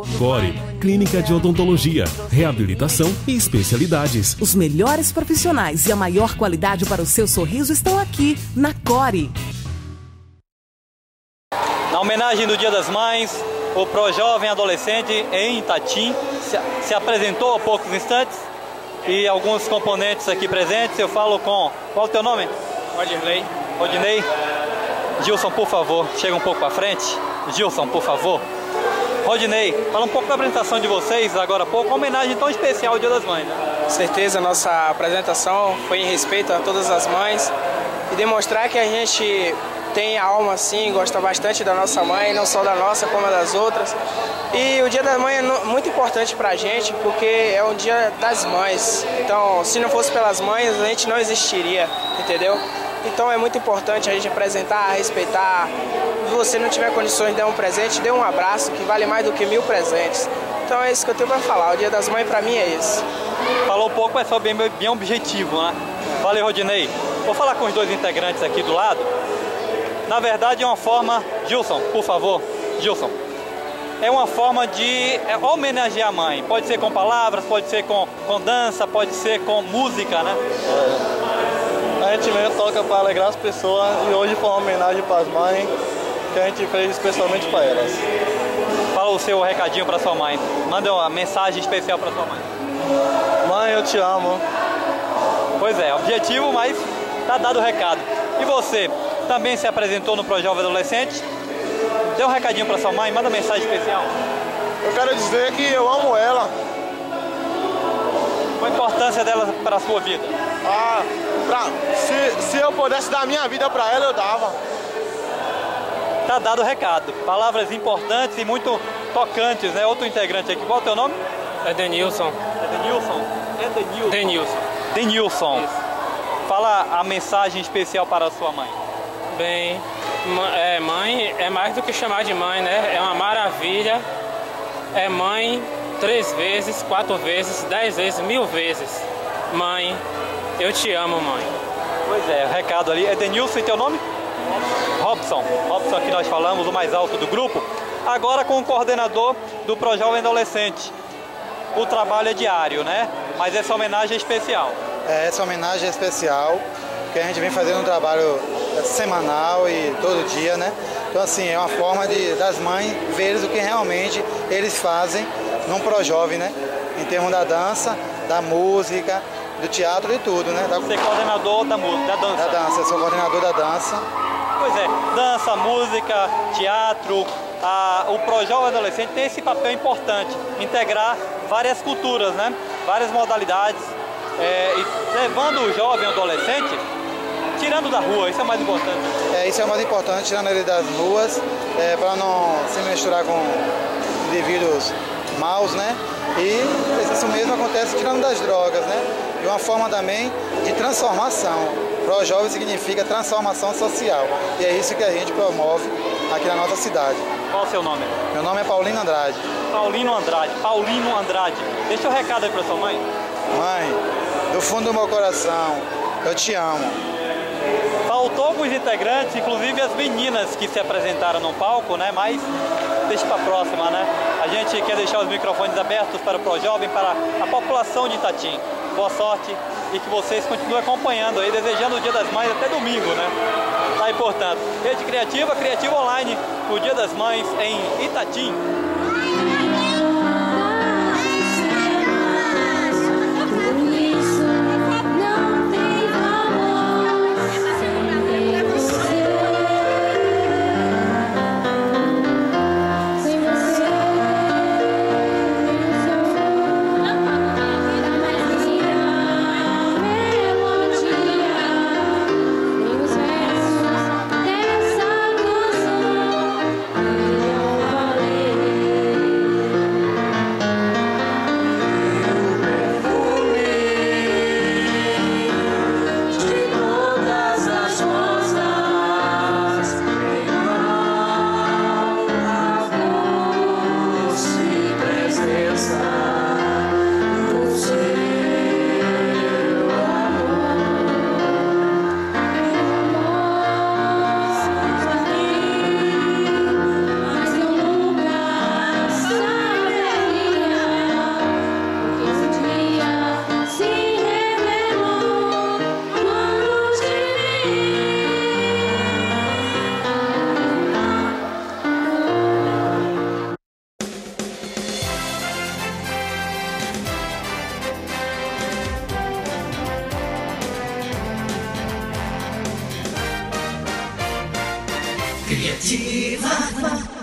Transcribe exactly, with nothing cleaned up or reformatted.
Core, clínica de odontologia, reabilitação e especialidades. Os melhores profissionais e a maior qualidade para o seu sorriso estão aqui, na Core. Na homenagem do Dia das Mães, o Projovem Adolescente em Itatim se, se apresentou há poucos instantes e alguns componentes aqui presentes. Eu falo com... Qual é o teu nome? Rodinei. Rodinei. Gilson, por favor, chega um pouco para frente. Gilson, por favor. Rodinei, fala um pouco da apresentação de vocês agora há pouco, uma homenagem tão especial ao Dia das Mães, né? Com certeza, nossa apresentação foi em respeito a todas as mães e demonstrar que a gente tem alma assim, gosta bastante da nossa mãe, não só da nossa como das outras. E o Dia das Mães é muito importante pra gente porque é um dia das mães. Então, se não fosse pelas mães, a gente não existiria, entendeu? Então é muito importante a gente apresentar, respeitar. Se você não tiver condições de dar um presente, dê um abraço, que vale mais do que mil presentes. Então é isso que eu tenho para falar. O Dia das Mães para mim é esse. Falou um pouco, mas foi bem, bem objetivo, né? Valeu, Rodinei. Vou falar com os dois integrantes aqui do lado. Na verdade é uma forma... Gilson, por favor. Gilson. É uma forma de homenagear a mãe. Pode ser com palavras, pode ser com, com dança, pode ser com música, né? É. A gente mesmo toca para alegrar as pessoas e hoje foi uma homenagem para as mães que a gente fez especialmente para elas. Fala o seu recadinho para sua mãe. Manda uma mensagem especial para sua mãe. Mãe, eu te amo. Pois é, objetivo, mas tá dado o recado. E você, também se apresentou no Projovem Adolescente? Dê um recadinho para sua mãe, manda uma mensagem especial. Eu quero dizer que eu amo ela. Qual a importância dela para a sua vida? Ah, pra, se, se eu pudesse dar minha vida para ela, eu dava. Tá dado o recado. Palavras importantes e muito tocantes, né? Outro integrante aqui. Qual é o teu nome? É Denilson. É Denilson? É Denilson. Denilson. Denilson. Isso. Fala a mensagem especial para a sua mãe. Bem, é, mãe é mais do que chamar de mãe, né? É uma maravilha. É mãe três vezes, quatro vezes, dez vezes, mil vezes. Mãe, eu te amo, mãe. Pois é, o recado ali. É Denilson e teu nome? Robson. Robson, que nós falamos, o mais alto do grupo. Agora com o coordenador do Projovem Adolescente. O trabalho é diário, né? Mas essa homenagem é especial. É, essa homenagem é especial, porque a gente vem fazendo um trabalho semanal e todo dia, né? Então, assim, é uma forma de, das mães verem o que realmente eles fazem num Projovem, né? Em termos da dança, da música, do teatro e tudo, né? Da... Você é coordenador da música, da dança? Da dança, eu sou coordenador da dança. Pois é, dança, música, teatro, a, o Projovem Adolescente tem esse papel importante, integrar várias culturas, né? Várias modalidades, é, e levando o jovem adolescente, tirando da rua, isso é o mais importante. É, isso é o mais importante, tirando ele das ruas, é, para não se misturar com indivíduos maus, né? E isso mesmo acontece tirando das drogas, né? De uma forma também de transformação. Projovem significa transformação social. E é isso que a gente promove aqui na nossa cidade. Qual é o seu nome? Meu nome é Paulino Andrade. Paulino Andrade. Paulino Andrade. Deixa o um recado aí para sua mãe. Mãe, do fundo do meu coração, eu te amo. Faltou alguns integrantes, inclusive as meninas que se apresentaram no palco, né? Mas deixa para a próxima, né? A gente quer deixar os microfones abertos para o Projovem, para a população de Itatim. Boa sorte e que vocês continuem acompanhando aí, desejando o Dia das Mães até domingo, né? Tá aí, portanto, Rede Criativa, Criativa Online, o Dia das Mães em Itatim. Criativa.